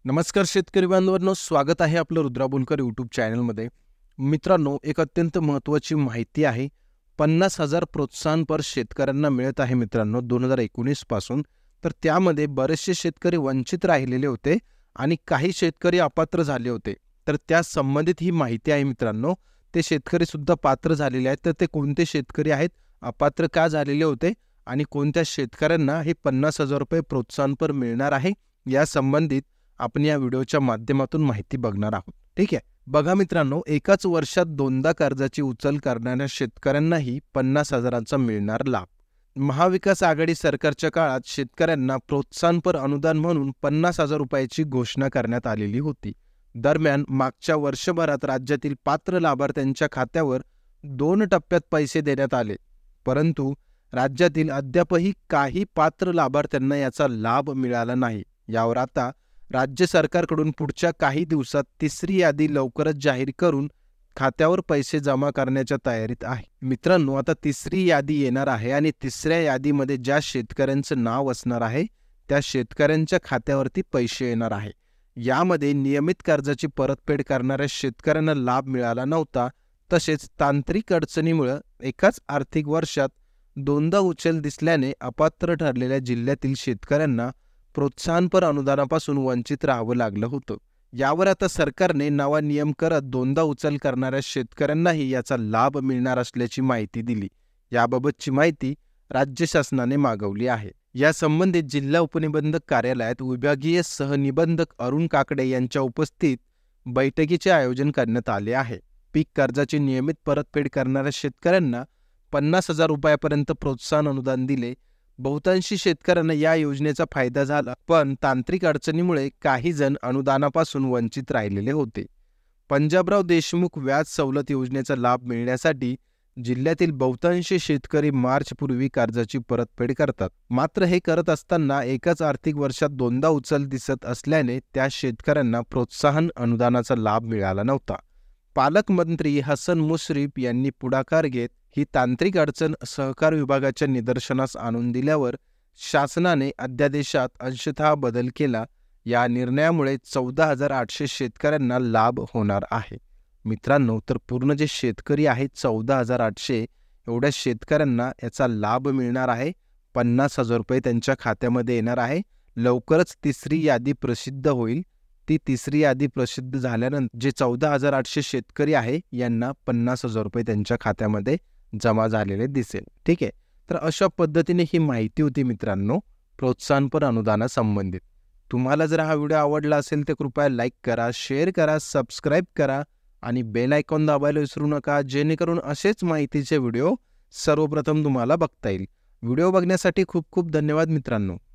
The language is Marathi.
नमस्कार शेतकरी बांधवांनो, स्वागत आहे आपलं रुद्रा बोलकर यूट्यूब चॅनलमध्ये. मित्रांनो, एक अत्यंत महत्त्वाची माहिती आहे. 50,000 प्रोत्साहनपर शेतकऱ्यांना मिळत आहे मित्रांनो 2019 पासून. तर त्यामध्ये बरेचसे शेतकरी वंचित राहिलेले होते आणि काही शेतकरी अपात्र झाले होते. तर त्या संबंधित ही माहिती आहे मित्रांनो. ते शेतकरी सुद्धा पात्र झालेले आहेत. तर ते कोणते शेतकरी आहेत, अपात्र का झालेले होते आणि कोणत्या शेतकऱ्यांना हे 50,000 रुपये प्रोत्साहनपर मिळणार आहे, या संबंधित आपण या व्हिडिओच्या माध्यमातून माहिती बघणार आहोत. ठीक आहे. बघा मित्रांनो, एकाच वर्षात दोनदा कर्जाची उचल करणाऱ्या शेतकऱ्यांनाही 50,000चा मिळणार लाभ. महाविकास आघाडी सरकारच्या काळात शेतकऱ्यांना प्रोत्साहनपर अनुदान म्हणून 50,000 रुपयाची घोषणा करण्यात आलेली होती. दरम्यान मागच्या वर्षभरात राज्यातील पात्र लाभार्थ्यांच्या खात्यावर 2 टप्प्यात पैसे देण्यात आले. परंतु राज्यातील अद्यापही काही पात्र लाभार्थ्यांना याचा लाभ मिळाला नाही. यावर आता राज्य सरकारकडून पुढच्या काही दिवसात तिसरी यादी लवकरच जाहीर करून खात्यावर पैसे जमा करण्याच्या तयारीत आहे. मित्रांनो, आता तिसरी यादी येणार आहे आणि तिसऱ्या यादीमध्ये ज्या शेतकऱ्यांचं नाव असणार आहे त्या शेतकऱ्यांच्या खात्यावरती पैसे येणार आहे. यामध्ये नियमित कर्जाची परतफेड करणाऱ्या शेतकऱ्यांना लाभ मिळाला नव्हता. तसेच तांत्रिक अडचणीमुळे एकाच आर्थिक वर्षात दोनदा उचल दिसल्याने अपात्र ठरलेल्या जिल्ह्यातील शेतकऱ्यांना प्रोत्साहनपर अनुदानापासून वंचित राहावं लागलं होतं. यावर आता सरकारने नवा नियम करत दोनदा उचल करणाऱ्या शेतकऱ्यांनाही याचा लाभ मिळणार असल्याची माहिती दिली. याबाबतची माहिती राज्य शासनाने मागवली आहे. या संबंधित जिल्हा उपनिबंधक कार्यालयात विभागीय सहनिबंधक अरुण काकडे यांच्या उपस्थित बैठकीचे आयोजन करण्यात आले आहे. पीक कर्जाची नियमित परतफेड करणाऱ्या शेतकऱ्यांना 50,000 रुपयापर्यंत प्रोत्साहन अनुदान दिले. बहुतांशी शेतकऱ्यांना या योजनेचा फायदा झाला, पण तांत्रिक अडचणीमुळे काही जण अनुदानापासून वंचित राहिलेले होते. पंजाबराव देशमुख व्याज सवलत योजनेचा लाभ मिळण्यासाठी जिल्ह्यातील बहुतांशी शेतकरी मार्चपूर्वी कर्जाची परतफेड करतात. मात्र हे करत असताना एकाच आर्थिक वर्षात दोनदा उचल दिसत असल्याने त्या शेतकऱ्यांना प्रोत्साहन अनुदानाचा लाभ मिळाला नव्हता. पालकमंत्री हसन मुश्रीफ यांनी पुढाकार घेत ही तांत्रिक अडचण सहकार विभागाच्या निदर्शनास आणून दिल्यावर शासनाने अध्यादेशात अंशतः बदल केला. या निर्णयामुळे 14,800 शेतकऱ्यांना लाभ होणार आहे. मित्रांनो, तर पूर्ण जे शेतकरी आहेत 14,800 एवढ्या शेतकऱ्यांना याचा लाभ मिळणार आहे. 50,000 रुपये त्यांच्या खात्यामध्ये येणार आहे. लवकरच तिसरी यादी प्रसिद्ध होईल. ती तिसरी यादी प्रसिद्ध झाल्यानंतर जे 14,800 शेतकरी आहे यांना 50,000 रुपये त्यांच्या खात्यामध्ये जमा झालेले दिसेल. ठीक आहे. तर अशा पद्धतीने ही माहिती होती मित्रांनो प्रोत्साहनपर अनुदानासंबंधित. तुम्हाला जर हा व्हिडिओ आवडला असेल तर कृपया लाईक करा, शेअर करा, सबस्क्राईब करा आणि बेल आयकॉन दाबायला विसरू नका, जेणेकरून असेच माहितीचे व्हिडिओ सर्वप्रथम तुम्हाला बघता येईल. व्हिडिओ बघण्यासाठी खूप खूप धन्यवाद मित्रांनो.